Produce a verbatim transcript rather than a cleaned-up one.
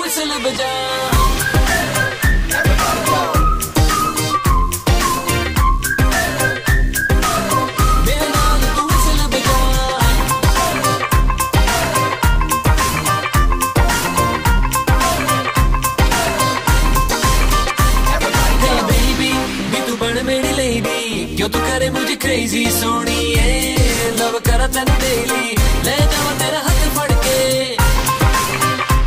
whistle बजा मेरे नाल तू whistle बजा Hey baby भी तू बन मेरी lady क्यों तू करे मुझे crazy सोनिए लव करा तेन डेली ले जावा तेरा